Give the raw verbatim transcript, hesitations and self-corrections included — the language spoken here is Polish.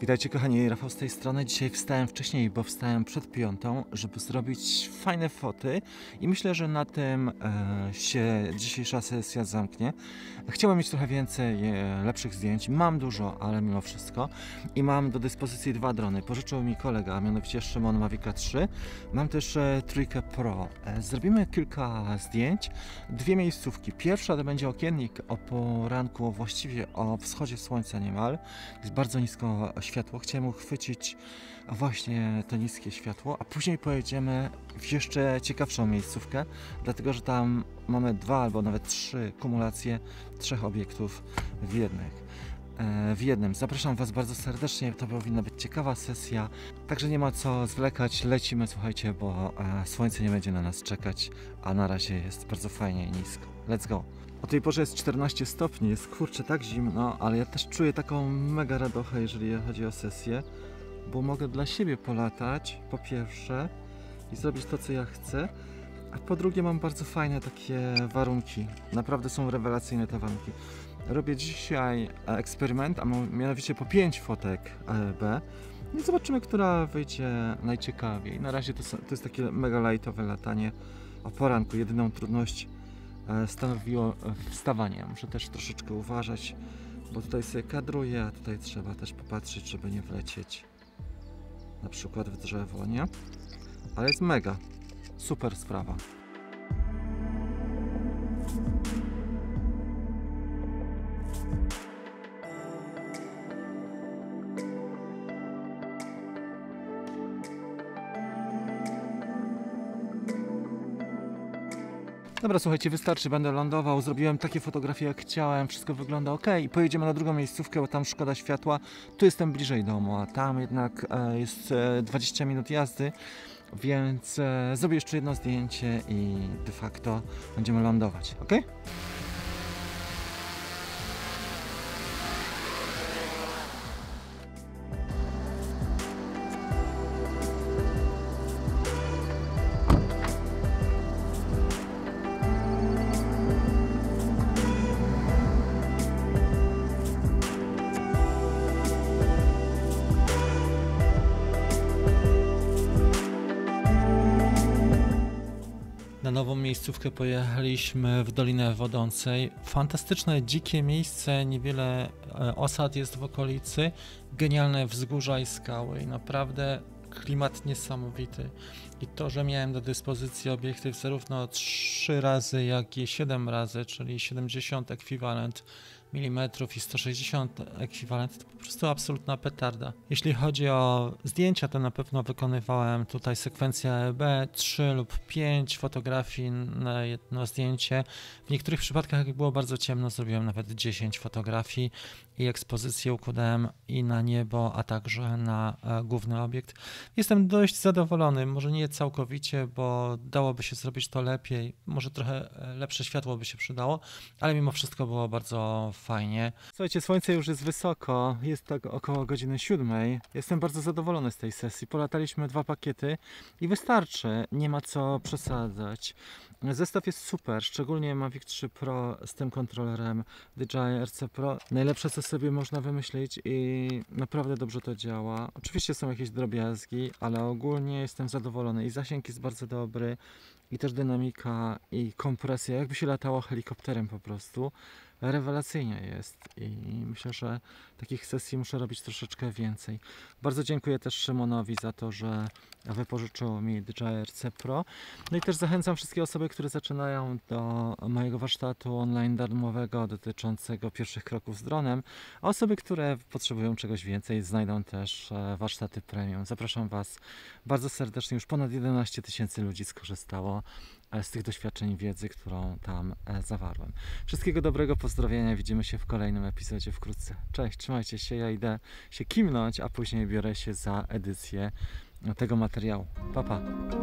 Witajcie kochani, Rafał z tej strony. Dzisiaj wstałem wcześniej, bo wstałem przed piątą, żeby zrobić fajne foty i myślę, że na tym e, się dzisiejsza sesja zamknie. Chciałem mieć trochę więcej e, lepszych zdjęć, mam dużo, ale mimo wszystko i mam do dyspozycji dwa drony. Pożyczył mi kolega, a mianowicie Szymon Mavica trzy. Mam też e, trójkę Pro. E, zrobimy kilka zdjęć, dwie miejscówki. Pierwsza to będzie okiennik o poranku, właściwie o wschodzie słońca niemal. Jest bardzo nisko światło. Chciałem uchwycić właśnie to niskie światło, a później pojedziemy w jeszcze ciekawszą miejscówkę, dlatego że tam mamy dwa albo nawet trzy kumulacje trzech obiektów w jednych. W jednym. Zapraszam Was bardzo serdecznie, to powinna być ciekawa sesja, także nie ma co zwlekać, lecimy, słuchajcie, bo słońce nie będzie na nas czekać, a na razie jest bardzo fajnie i nisko. Let's go! O tej porze jest czternaście stopni, jest kurczę tak zimno, ale ja też czuję taką mega radochę, jeżeli chodzi o sesję, bo mogę dla siebie polatać, po pierwsze, i zrobić to, co ja chcę, a po drugie mam bardzo fajne takie warunki, naprawdę są rewelacyjne te warunki. Robię dzisiaj eksperyment, a mianowicie po pięć fotek A E B i zobaczymy, która wyjdzie najciekawiej. Na razie to, są, to jest takie mega lightowe latanie o poranku, jedyną trudność stanowiło wstawanie. Muszę też troszeczkę uważać, bo tutaj sobie kadruję, a tutaj trzeba też popatrzeć, żeby nie wlecieć na przykład w drzewo, nie? Ale jest mega, super sprawa. Dobra, słuchajcie, wystarczy, będę lądował, zrobiłem takie fotografie jak chciałem, wszystko wygląda ok i pojedziemy na drugą miejscówkę, bo tam szkoda światła. Tu jestem bliżej domu, a tam jednak e, jest e, dwadzieścia minut jazdy, więc e, zrobię jeszcze jedno zdjęcie i de facto będziemy lądować, ok? Na nową miejscówkę pojechaliśmy w Dolinę Wodącej. Fantastyczne, dzikie miejsce, niewiele osad jest w okolicy, genialne wzgórza i skały i naprawdę klimat niesamowity. I to, że miałem do dyspozycji obiektyw zarówno trzy razy, jak i siedem razy, czyli siedemdziesiąt ekwiwalent milimetrów i sto sześćdziesiąt ekwiwalent, to po prostu absolutna petarda. Jeśli chodzi o zdjęcia, to na pewno wykonywałem tutaj sekwencję A E B, trzy lub pięć fotografii na jedno zdjęcie. W niektórych przypadkach, jak było bardzo ciemno, zrobiłem nawet dziesięć fotografii i ekspozycję układałem i na niebo, a także na e, główny obiekt. Jestem dość zadowolony, może nie całkowicie, bo dałoby się zrobić to lepiej, może trochę lepsze światło by się przydało, ale mimo wszystko było bardzo fajnie. Słuchajcie, słońce już jest wysoko, jest tak około godziny siódmej. Jestem bardzo zadowolony z tej sesji. Polataliśmy dwa pakiety i wystarczy, nie ma co przesadzać. Zestaw jest super, szczególnie Mavic trzy Pro z tym kontrolerem D J I R C Pro. Najlepsze, co sobie można wymyślić i naprawdę dobrze to działa. Oczywiście są jakieś drobiazgi, ale ogólnie jestem zadowolony i zasięg jest bardzo dobry i też dynamika i kompresja, jakby się latało helikopterem po prostu. Rewelacyjnie jest i myślę, że takich sesji muszę robić troszeczkę więcej. Bardzo dziękuję też Szymonowi za to, że wypożyczył mi D J I R C Pro. No i też zachęcam wszystkie osoby, które zaczynają do mojego warsztatu online darmowego dotyczącego pierwszych kroków z dronem, a osoby, które potrzebują czegoś więcej, znajdą też warsztaty premium. Zapraszam Was bardzo serdecznie. Już ponad jedenaście tysięcy ludzi skorzystało z tych doświadczeń i wiedzy, którą tam zawarłem. Wszystkiego dobrego, pozdrowienia, widzimy się w kolejnym epizodzie wkrótce. Cześć, trzymajcie się, ja idę się kimnąć, a później biorę się za edycję tego materiału. Pa, pa!